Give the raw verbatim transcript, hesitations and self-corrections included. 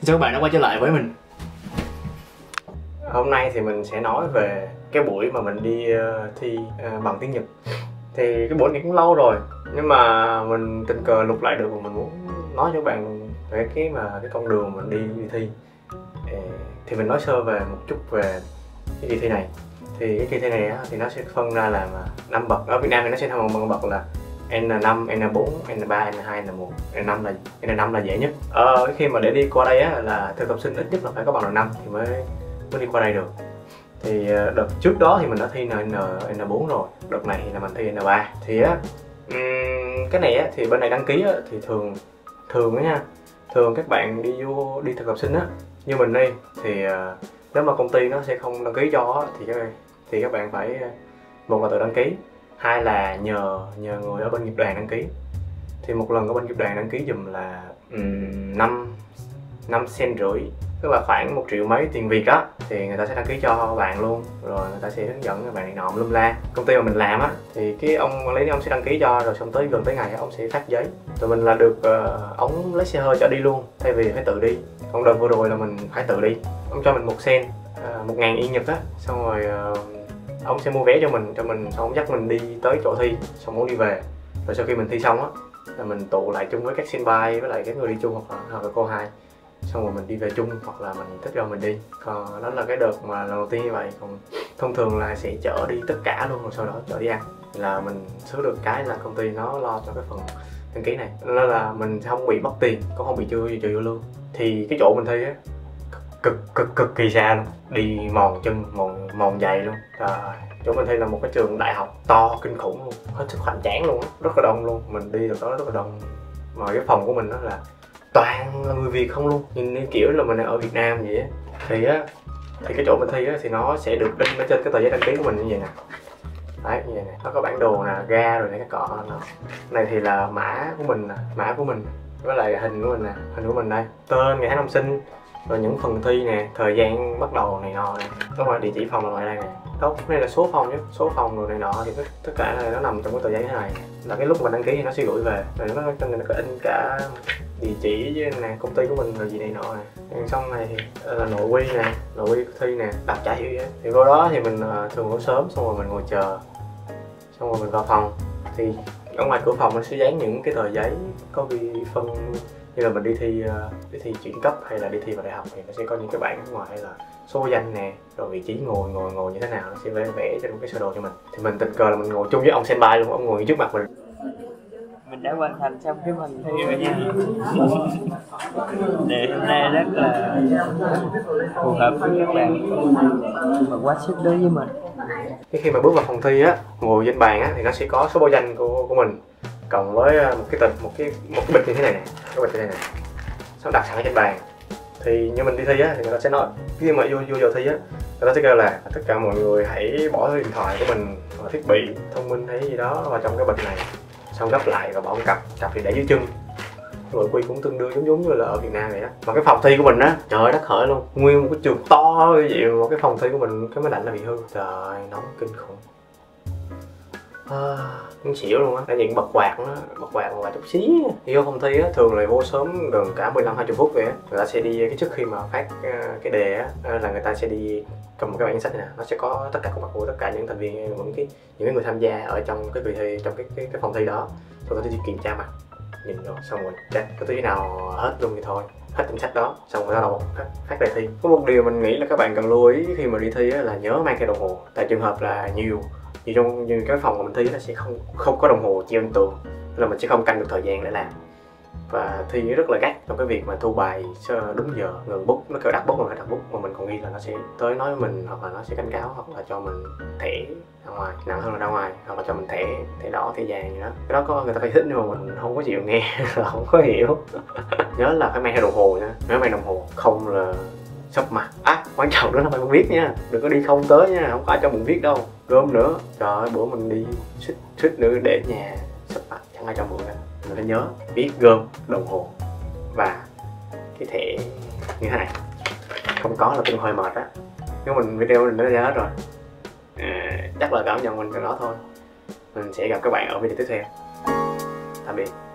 Chào các bạn đã quay trở lại với mình. Hôm nay thì mình sẽ nói về cái buổi mà mình đi uh, thi uh, bằng tiếng Nhật. Thì cái buổi này cũng lâu rồi, nhưng mà mình tình cờ lục lại được và mình muốn nói cho các bạn về cái mà cái con đường mình đi, đi thi. Thì mình nói sơ về một chút về cái kỳ thi này. Thì cái kỳ thi này á, thì nó sẽ phân ra làm năm bậc. Ở Việt Nam thì nó sẽ phân bằng bậc là N năm, N bốn, N ba, N hai, N một, N năm là N năm là dễ nhất. Ờ, khi mà để đi qua đây á, là thực tập sinh ít nhất là phải có bằng N năm thì mới mới đi qua đây được. Thì đợt trước đó thì mình đã thi N N bốn rồi, đợt này là mình thi N ba. Thì á um, cái này á, thì bên này đăng ký á, thì thường thường đó nha, thường các bạn đi vô đi thực tập sinh á như mình đi thì uh, nếu mà công ty nó sẽ không đăng ký cho thì các bạn thì các bạn phải một là tự đăng ký, hai là nhờ nhờ người ở bên nghiệp đoàn đăng ký. Thì một lần ở bên nghiệp đoàn đăng ký dùm là um, năm năm cent rưỡi, tức là khoảng một triệu mấy tiền Việt á, thì người ta sẽ đăng ký cho bạn luôn, rồi người ta sẽ hướng dẫn các bạn này nọ lum la. Công ty mà mình làm á thì cái ông lấy ông sẽ đăng ký cho, rồi xong tới gần tới ngày ông sẽ phát giấy, rồi mình là được uh, ông lấy xe hơi chở đi luôn thay vì phải tự đi. Còn đợt vừa rồi là mình phải tự đi, ông cho mình một sen uh, một ngàn yên Nhật á, xong rồi uh, ông sẽ mua vé cho mình cho mình xong ông dắt mình đi tới chỗ thi, xong ông đi về. Rồi sau khi mình thi xong á là mình tụ lại chung với các senpai với lại các người đi chung, hoặc là hoặc là cô hai, xong rồi mình đi về chung, hoặc là mình thích rồi mình đi. Còn đó là cái đợt mà lần đầu tiên như vậy. Còn thông thường là sẽ chở đi tất cả luôn, rồi sau đó chở đi ăn. Là mình sướng được cái là công ty nó lo cho cái phần đăng ký này, nên là mình không bị mất tiền, cũng không bị chưa trừ vô lương. Thì cái chỗ mình thi á cực cực cực kỳ xa luôn, đi mòn chân mòn mòn giày luôn. Trời, chỗ mình thi là một cái trường đại học to kinh khủng luôn, hết sức hoành tráng luôn, rất là đông luôn. Mình đi được đó rất là đông, mà cái phòng của mình đó là toàn là người Việt không luôn, nhìn kiểu là mình ở Việt Nam vậy á. Thì á thì cái chỗ mình thi á thì nó sẽ được in ở trên cái tờ giấy đăng ký của mình như vậy nè. Đấy, như vậy nè, nó có bản đồ nè, ga rồi này cái cọ nè. Này thì là mã của mình nè, mã của mình với lại hình của mình nè, hình của mình đây, tên, ngày tháng năm sinh, rồi những phần thi nè, thời gian bắt đầu này nọ nè, có ngoài địa chỉ phòng là ngoài đây nè. Đó, đây là số phòng nhé, số phòng rồi này nọ thì tất, tất cả này nó nằm trong cái tờ giấy này. Là cái lúc mà đăng ký thì nó sẽ gửi về, rồi nó cho nên nó có in cả địa chỉ với nè, công ty của mình rồi gì này nọ nè. Xong này thì là nội quy nè, nội quy thi nè, đặt trả hiểu vậy. Thì vô đó thì mình uh, thường ngủ sớm, xong rồi mình ngồi chờ, xong rồi mình vào phòng. Thì ở ngoài cửa phòng mình sẽ dán những cái tờ giấy có ghi phân, như là mình đi thi uh, đi thi chuyển cấp hay là đi thi vào đại học thì nó sẽ có những cái bảng ở ngoài là số danh nè, rồi vị trí ngồi ngồi ngồi như thế nào, nó sẽ vẽ vẽ trên một cái sơ đồ cho mình. Thì mình tình cờ là mình ngồi chung với ông senpai luôn, ông ngồi trước mặt mình. Mình đã hoàn thành xong cái phần thi rồi nha. Đề hôm nay rất là phù hợp với các bạn, mà quá sức đối với mình. Cái khi mà bước vào phòng thi á, ngồi trên bàn á thì nó sẽ có số báo danh của của mình cộng với một cái tịch một cái một cái bịch như thế này nè, cái bịch như thế này nè, xong đặt sẵn ở trên bàn. Thì như mình đi thi á thì người ta sẽ nói khi mà vô vô giờ thi á, người ta sẽ kêu là tất cả mọi người hãy bỏ điện thoại của mình, thiết bị thông minh hay gì đó vào trong cái bịch này, xong gấp lại và bỏ một cặp, cặp thì để dưới chân. Nội quy cũng tương đương giống giống như là ở Việt Nam vậy đó. Mà cái phòng thi của mình á, trời ơi đất hỡi luôn, nguyên một cái trường to như vậy mà cái phòng thi của mình cái máy lạnh nó bị hư, trời nóng kinh khủng. À, cũng xỉu luôn á. Đã nhìn bật quạt nó, bật quạt một vài chút xí. Thì vô phòng thi á, thường là vô sớm gần cả mười lăm hai mươi phút vậy á. Người ta sẽ đi cái trước khi mà phát cái đề á, là người ta sẽ đi cầm một cái bản danh sách này nè, nó sẽ có tất cả khuôn mặt của tất cả những thành viên, những cái những cái người tham gia ở trong cái kỳ thi, trong cái cái, cái phòng thi đó. Rồi người ta đi kiểm tra mặt, nhìn rồi xong rồi check cái tí nào hết luôn thì thôi, hết danh sách đó, xong rồi bắt đầu phát, phát đề thi. Có một điều mình nghĩ là các bạn cần lưu ý khi mà đi thi á, là nhớ mang theo đồng hồ. Tại trường hợp là nhiều như trong như cái phòng mà mình thi nó sẽ không không có đồng hồ treo trên tường, nên là mình sẽ không canh được thời gian để làm. Và thi rất là gắt trong cái việc mà thu bài đúng giờ, ngừng bút, nó kêu đặt bút mà phải đặt bút, mà mình còn ghi là nó sẽ tới nói với mình, hoặc là nó sẽ cảnh cáo, hoặc là cho mình thẻ ra ngoài, nặng hơn là ra ngoài, hoặc là cho mình thẻ thẻ đỏ, thẻ vàng gì đó. Cái đó có người ta phải thích nhưng mà mình không có chịu nghe, là không có hiểu. Nhớ là phải mang theo đồng hồ nha, nếu mang đồng hồ không là sắp mặt. À, quan trọng đó là phải viết nha, đừng có đi không tới nha, không phải cho mình viết đâu. Gom nữa, trời ơi bữa mình đi suýt suýt nữa để nhà sắp mặt, chẳng ai cho mượn nữa. Mình phải nhớ viết gom, đồng hồ và cái thẻ như thế này. Không có là cũng hơi mệt á. Nếu mình video mình đã ra hết rồi. À, chắc là cảm nhận mình cái đó thôi. Mình sẽ gặp các bạn ở video tiếp theo. Tạm biệt.